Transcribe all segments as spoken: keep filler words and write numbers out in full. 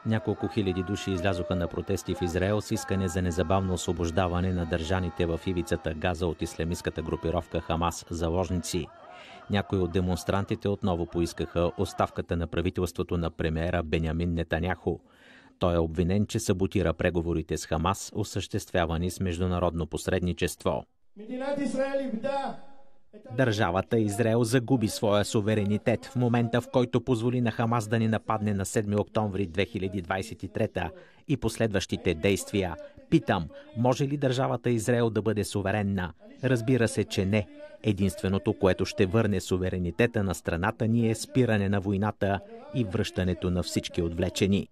Няколко хиляди души излязоха на протести в Израел с искане за незабавно освобождаване на държаните в ивицата Газа от ислямистката групировка Хамас заложници. Някои от демонстрантите отново поискаха оставката на правителството на премиера Бенямин Нетаняху. Той е обвинен, че саботира преговорите с Хамас, осъществявани с международно посредничество. Държавата Израел загуби своя суверенитет в момента, в който позволи на Хамас да ни нападне на седми октомври две хиляди двадесет и трета и последващите действия. Питам, може ли държавата Израел да бъде суверенна? Разбира се, че не. Единственото, което ще върне суверенитета на страната ни е спиране на войната и връщането на всички отвлечени.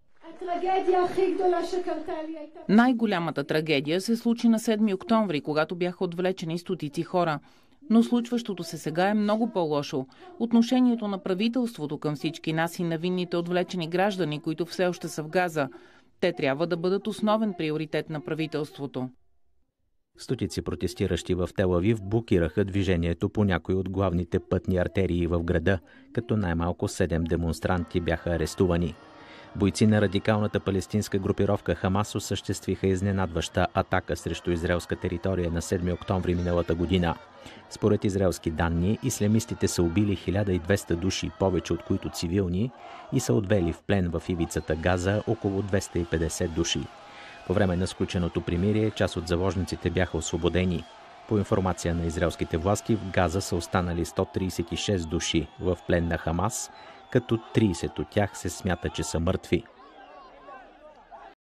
Най-голямата трагедия се случи на седми октомври, когато бяха отвлечени стотици хора. Но случващото се сега е много по-лошо. Отношението на правителството към всички нас и невинните отвлечени граждани, които все още са в Газа, те трябва да бъдат основен приоритет на правителството. Стотици протестиращи в Тел Авив блокираха движението по някои от главните пътни артерии в града, като най-малко седем демонстранти бяха арестувани. Бойци на радикалната палестинска групировка Хамас осъществиха изненадваща атака срещу израелска територия на седми октомври миналата година. Според израелски данни, ислямистите са убили хиляда и двеста души, повече от които цивилни, и са отвели в плен в ивицата Газа около двеста и петдесет души. По време на сключеното примирие, част от заложниците бяха освободени. По информация на израелските власти, в Газа са останали сто тридесет и шест души в плен на Хамас, като тридесет от тях се смята, че са мъртви.